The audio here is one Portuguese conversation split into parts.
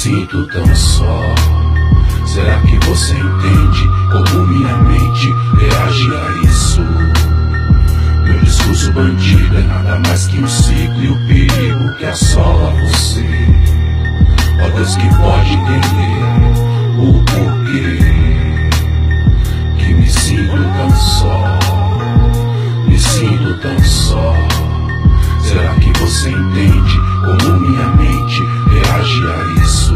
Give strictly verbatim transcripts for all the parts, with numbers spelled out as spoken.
sinto tão só. Será que você entende como minha mente reage a isso? Meu discurso bandido é nada mais que um ciclo e o perigo que assola você. Ó Deus que pode entender o porquê que me sinto tão só, me sinto tão só. Será que você entende como minha mente reage a isso?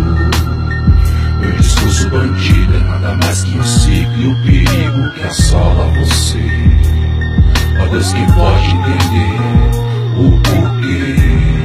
Meu discurso bandido é nada mais que um ciclo e o perigo que assola você. Ó Deus que pode entender o porquê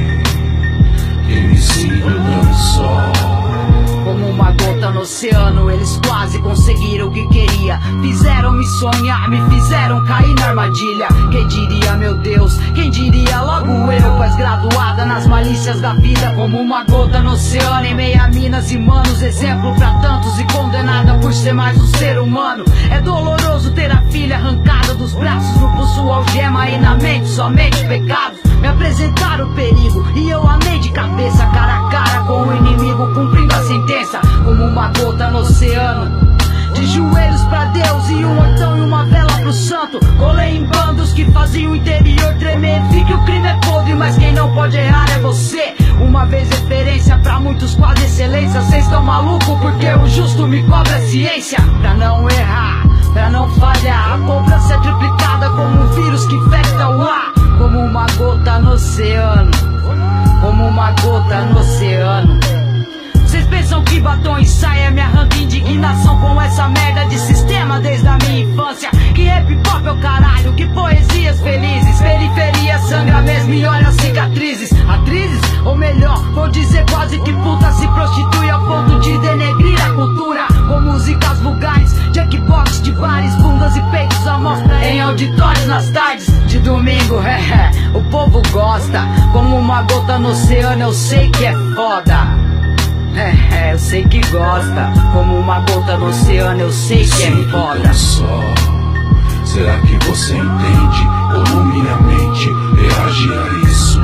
que me sinto tão só. Como uma gota no oceano, eles quase conseguiram o que queria. Fizeram-me sonhar, me fizeram cair na armadilha. Quem diria, meu Deus, quem diria logo eu, pós-graduada nas malícias da vida. Como uma gota no oceano, em meio a minas e manos, exemplo pra tantos e condenada por ser mais um ser humano. É doloroso ter a filha arrancada dos braços, no pulso algema e na mente somente pecados. Me apresentaram o perigo e eu amei de cabeça, cara a cara com o inimigo, cumprindo a sentença. Como uma gota no oceano, de joelhos pra Deus e um hortão e uma vela pro santo. Colei em bandos que faziam o interior tremer. Vi que o crime é podre, mas quem não pode errar é você. Uma vez referência pra muitos, quase excelência. Cês tão maluco porque o justo me cobra ciência. Pra não errar, pra não falhar, a cobrança é triplicada como um vírus que infecta o ar. Como uma gota no oceano, como uma gota no oceano. Vocês pensam que batom e saia me arranca indignação com essa merda de sistema desde a minha infância? Que rap pop é o caralho, que poesias felizes. Periferia sangra mesmo e olha as cicatrizes. Atrizes, ou melhor, vou dizer quase que puta se prostitui ao ponto de denegrir a cultura. Com músicas vulgares, jackbox de bares, bundas e peitos à mostra em auditórios nas tardes de domingo. É, o povo gosta, como uma gota no oceano, eu sei que é foda. É, é, eu sei que gosta, como uma gota no oceano, eu sei que é foda. Só. Será que você entende como minha mente reage a isso?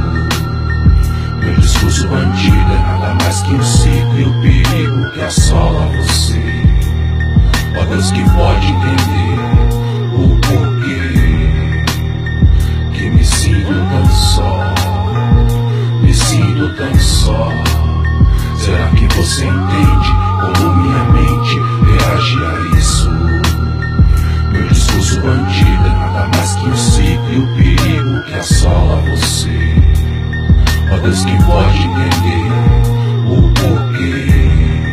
Meu discurso bandido é nada mais que um ciclo e o perigo que assola você. Ó Deus que pode entender o porquê que me sinto tão só, me sinto tão só. Será que você entende como minha mente reage a isso? Meu discurso bandido é nada mais que um ciclo e o perigo que assola você. Ó Deus que pode entender o porquê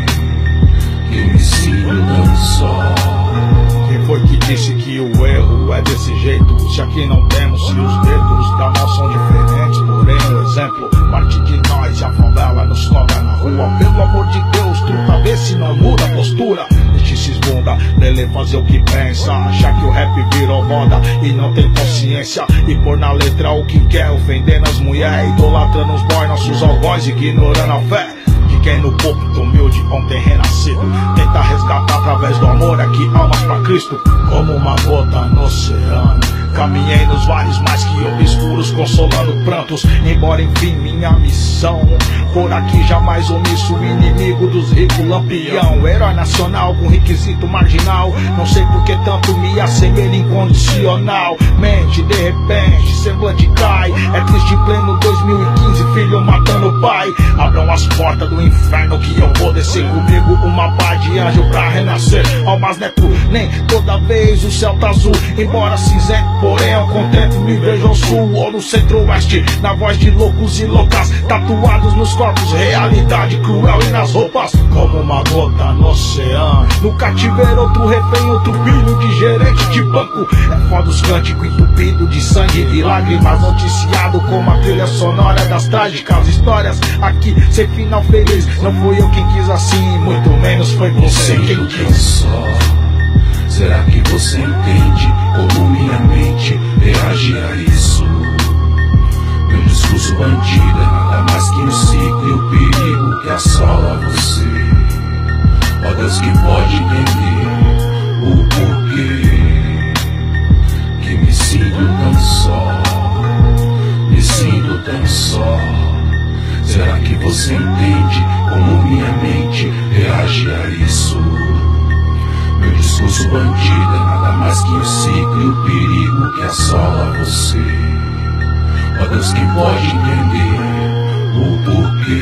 que me sinto tão só. Quem foi que disse que o erro é desse jeito? Se aqui não temos, se os dedos da mão são diferentes. Porém, um exemplo, parte de nós e a favela nos cobra na rua. Pelo amor de Deus, truta, vê se não muda a postura. Deixa esses bunda, Lelê fazer o que pensa. Achar que o rap virou moda e não tem consciência. E pôr na letra o que quer, ofendendo as mulheres, idolatrando os boys, nossos algozes, ignorando a fé de quem no púlpito humilde ontem renascido. Tenta resgatar através do amor aqui almas pra Cristo. Como uma gota no oceano, caminhei nos vales mais que obscuros, consolando prantos, embora enfim minha missão. Por aqui jamais omisso, inimigo dos ricos, lampião. Herói nacional com requisito marginal. Não sei por que tanto me assemelho incondicional. Mente, de repente, semblante cai. É triste em pleno dois mil e quinze, filho matando o pai. Abram as portas do inferno que eu vou descer comigo. Uma pá de anjo pra renascer. Almas neto, nem toda vez o céu tá azul. Embora cinzento, porém ao contento me vejo ao sul ou no centro-oeste. Na voz de loucos e loucas, tatuados nos corpos, realidade cruel e nas roupas. Como uma gota no oceano, no cativeiro outro refém, outro filho de gerente de banco. É foda os cânticos entupido de sangue e lágrimas, noticiado como a trilha sonora das trágicas histórias. Aqui sem final feliz, não fui eu quem quis assim, muito menos foi você quem quis. Será que você entende como minha mente reage a isso? Meu discurso bandido é nada mais que um ciclo e o perigo que assola você. Ó Deus que pode entender o porquê que me sinto tão só, me sinto tão só. Será que você você entende como minha mente reage a isso? Meu discurso bandido é nada mais que o ciclo e o perigo que assola você. Ó Deus, quem pode entender o porquê